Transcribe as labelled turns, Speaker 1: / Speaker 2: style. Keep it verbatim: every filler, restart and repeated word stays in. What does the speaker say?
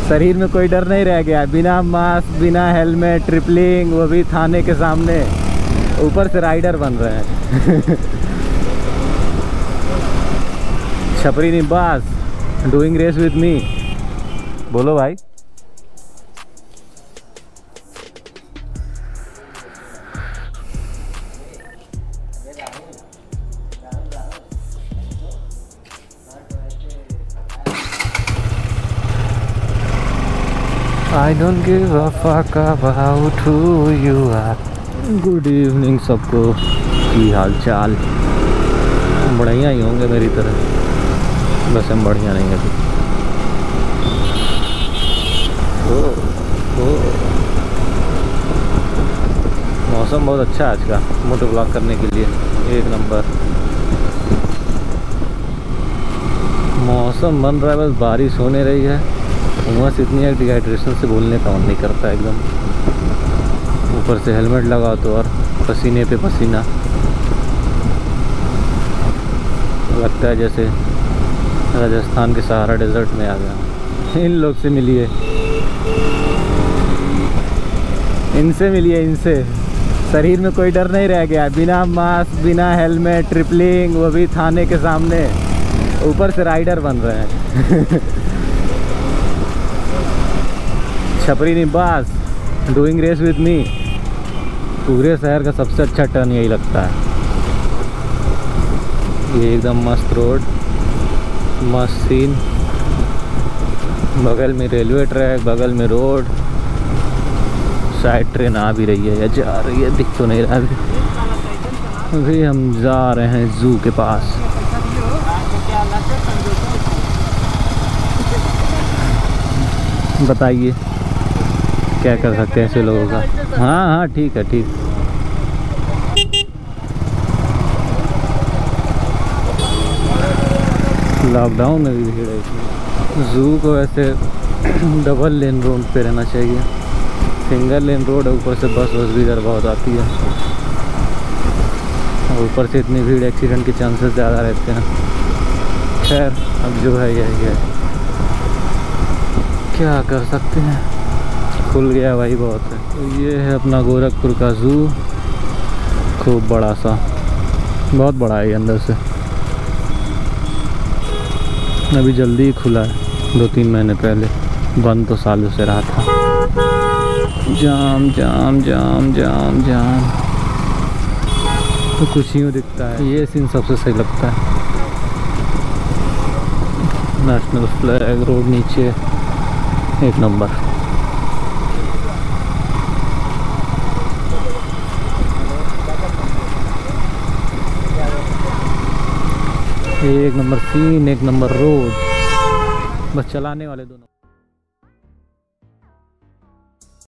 Speaker 1: शरीर में कोई डर नहीं रह गया, बिना मास्क बिना हेलमेट ट्रिपलिंग, वो भी थाने के सामने, ऊपर से राइडर बन रहे हैं। छपरी Nibas doing race with me. बोलो भाई। I don't give a fuck about who you are। Good evening सबको, की हाल चाल? बढ़िया ही होंगे मेरी तरह, बस हम बढ़िया नहीं है। ओ, ओ। मौसम बहुत अच्छा है आज का मोटो ब्लॉग करने के लिए, एक नंबर मौसम बन रहा है। बस बारिश होने रही है, उमस इतनी है, डिहाइड्रेशन से बोलने का मन नहीं करता एकदम। ऊपर से हेलमेट लगाओ तो और पसीने पे पसीना, लगता है जैसे राजस्थान के सहारा डेजर्ट में आ गया। इन लोग से मिलिए, इनसे मिलिए, इनसे। शरीर में कोई डर नहीं रह गया, बिना मास्क बिना हेलमेट ट्रिपलिंग, वो भी थाने के सामने, ऊपर से राइडर बन रहे हैं। छपरी Nibas doing race with me. पूरे शहर का सबसे अच्छा टर्न यही लगता है। ये एकदम मस्त रोड, मस्त सीन, बगल में रेलवे ट्रैक, बगल में रोड, साइड ट्रेन आ भी रही है या जा रही है दिख तो नहीं रहा अभी। अभी हम जा रहे हैं जू के पास। बताइए क्या कर सकते हैं ऐसे लोगों का। हाँ हाँ ठीक है, ठीक। लॉकडाउन में भी भीड़ है इसमें। जू को वैसे डबल लेन रोड पे रहना चाहिए, सिंगल लेन रोड है, ऊपर से बस बस भी इधर बहुत आती है, और ऊपर से इतनी भीड़, एक्सीडेंट के चांसेस ज़्यादा रहते हैं। खैर अब जो है यही है, क्या कर सकते हैं, खुल गया भाई बहुत है। तो ये है अपना गोरखपुर का जू, खूब बड़ा सा, बहुत बड़ा है अंदर से। अभी जल्दी ही खुला है, दो तीन महीने पहले, बंद तो सालों से रहा था। जाम जाम जाम जाम जाम, तो कुछ यूँ दिखता है। ये सीन सबसे सही लगता है, नेशनल फ्लैग, रोड नीचे, एक नंबर। एक नंबर सीन, एक नंबर रोड, बस चलाने वाले दोनों।